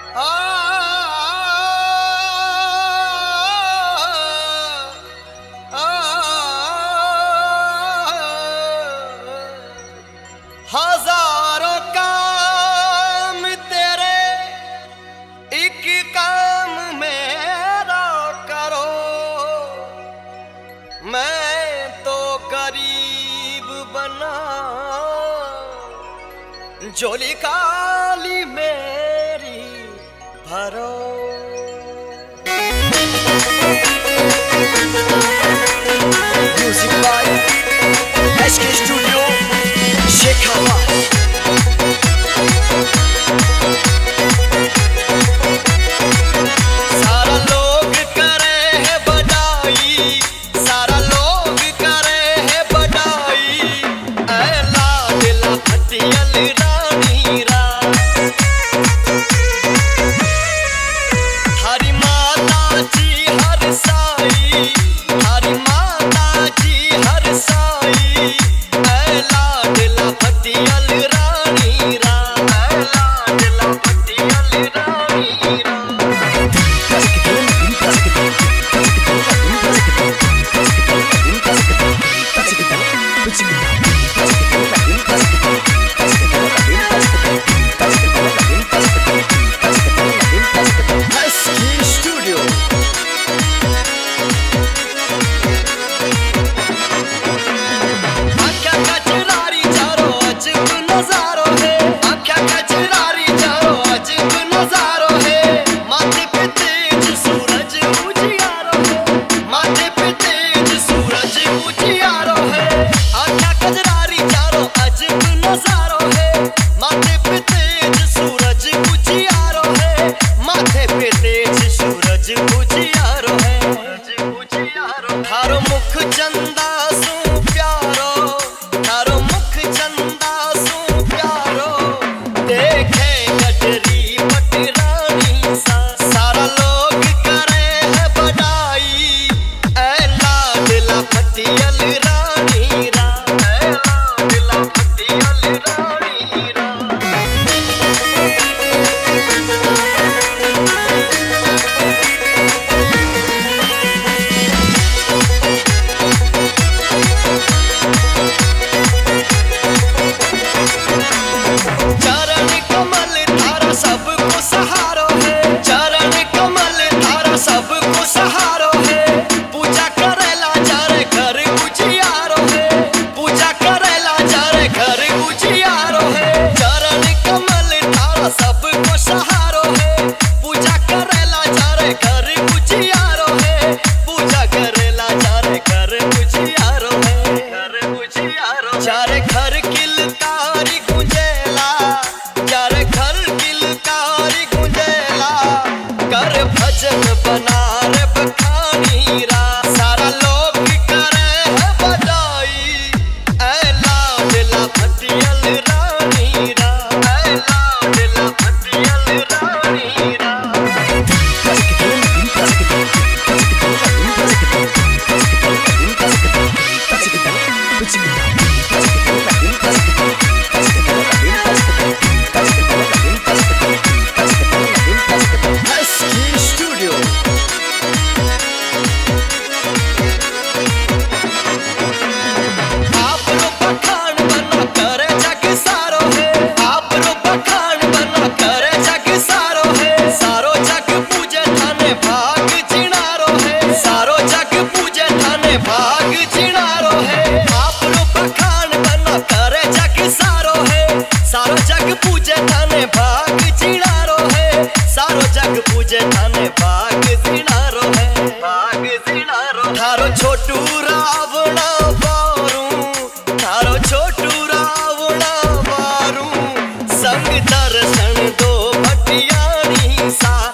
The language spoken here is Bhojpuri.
हजारों काम तेरे एक काम मेरा करो, मैं तो गरीब बना झोली काली मेरी भरो। Music by SK studio Shekhawat. सारा लोग करे है बड़ाई, सारा लोग करे है बड़ाई, ऐ लाडला फटियल रानी रा। हरी माता जी हर साई, हरी माता जी हर साई, ऐ लाडला फटियल रानी रा, ऐ लाडला फटियल रानी रा। थारो मुख चंदा सू प्यारो, थारो मुख चंदा सू प्यारो, देखे गजरी पटरानी सा। सारा लोग करे है बड़ाई, ऐ लाडला फटियल रानी रा, ऐ लाडला फटियल रानी रा। चरण कमल थारा सबको सहारो है, चरण कमल थारा सबको सहारो है, पूजा करेला जारे घर उजियारो है, पूजा करेला जारे घर उजियारो है। चरण कमल थारा सबको सहारो है, पूजा करेला जारे घर उजियारो है, पूजा करेला जारे घर उजियारो है, घर उजियारो। जारे घर किलकारी गुंजेला, जारे घर किलकारी गुंजेला, कर भजन बना रे बखानी रा। सारा लोग करे है बड़ाई, ऐ लाडला फटियल रानी रा, ऐ लाडला फटियल रानी रा। भाग चिनारो है आप लो बखान बना करे जग सारो है, सारो जग पूजे थाने भाग चिनारो है, सारो जग पूजे थाने भाग चिनारो है, भाग चिनारो। थारो छोटू रावणा बारू, थारो छोटू रावणा बारू, संग दर्शन दो भटियानी सा।